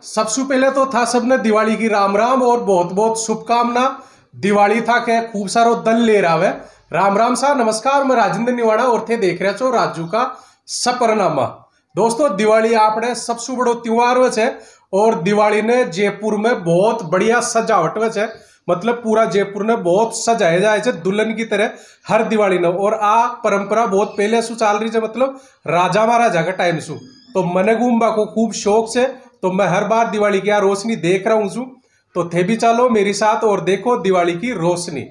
सबसे पहले तो था सबने दिवाली की राम राम और बहुत बहुत शुभकामना। दिवाली था क्या खूब सारो दल ले रहा है। राम राम सा नमस्कार, मैं राजेंद्र निवाड़ा और थे देख रहे छो राजू का सफरनामा। दोस्तों दिवाली आपने सबसे बड़ो त्योहार है और दिवाली ने जयपुर में बहुत बढ़िया सजावट है। मतलब पूरा जयपुर ने बहुत सजाया जाए दुल्हन की तरह हर दिवाली ने। और आ परंपरा बहुत पहले से चल रही है, मतलब राजा महाराजा का टाइम से। तो मने घूमबा को खूब शौक से, तो मैं हर बार दिवाली की रोशनी देख रहा हूँ। तो थे भी चलो मेरे साथ और देखो दिवाली की रोशनी।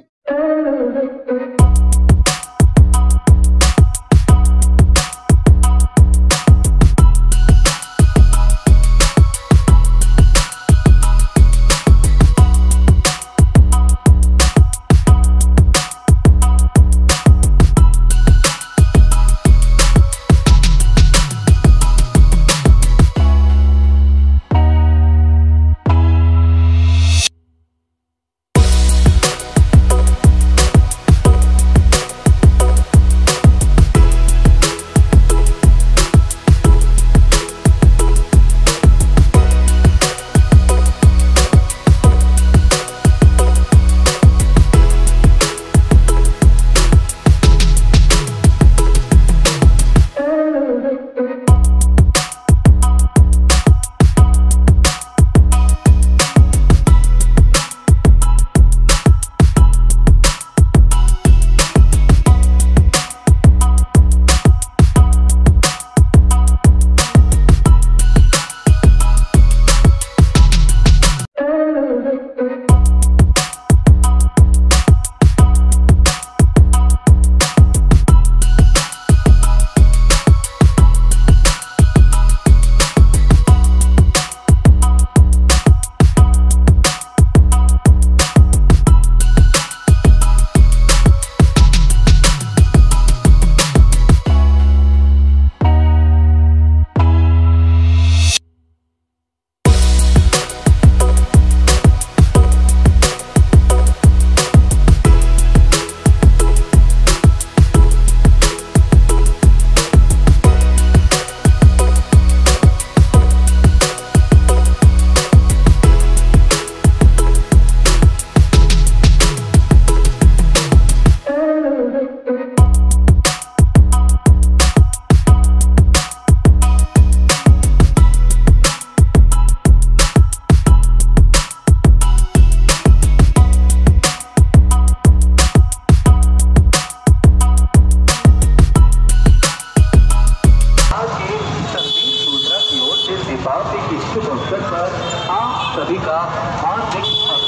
आप सभी का हार्दिक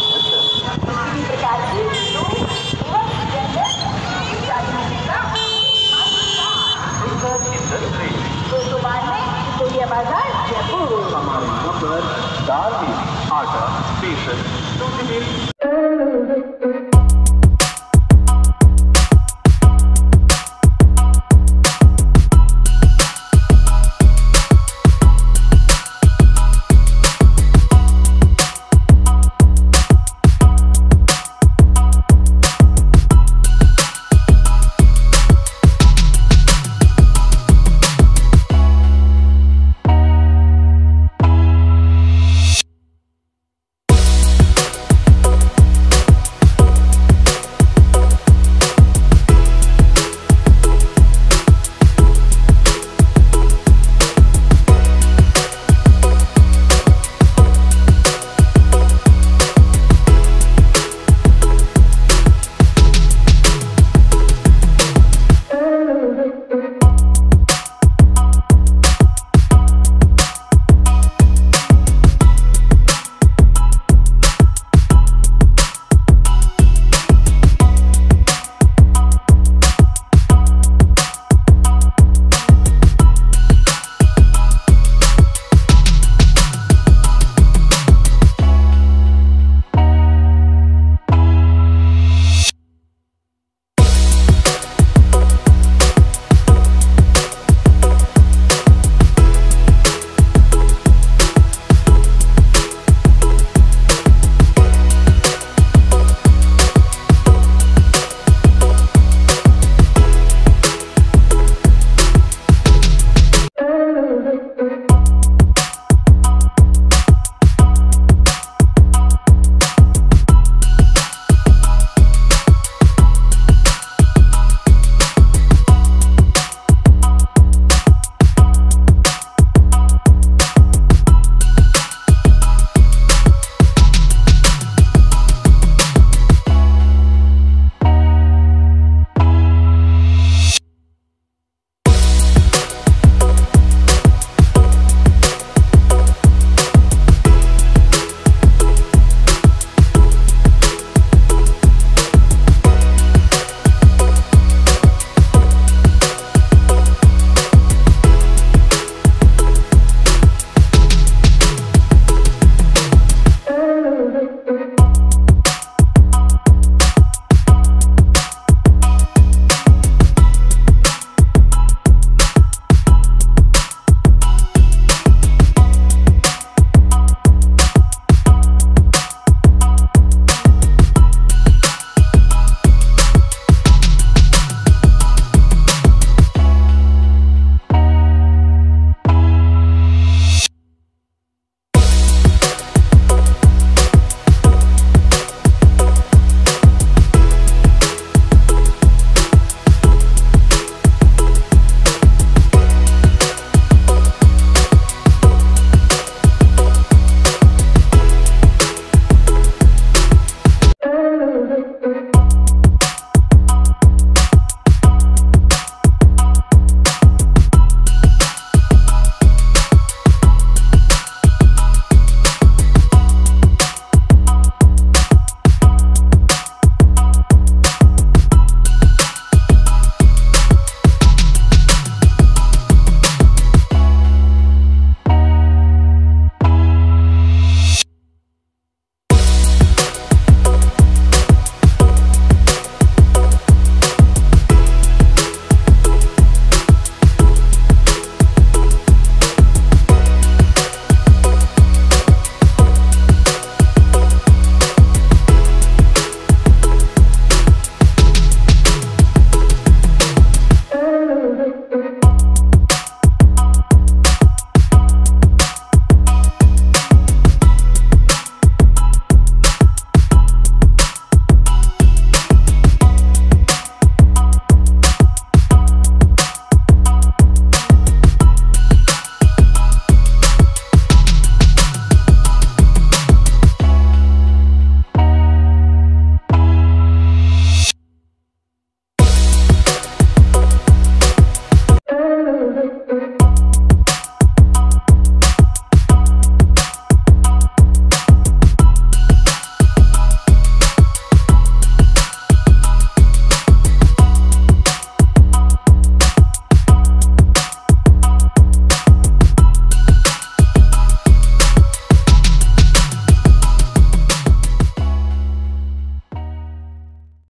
बाजार जयपुर हमारे यहाँ पर दाल, आटा, बेसन, दूध,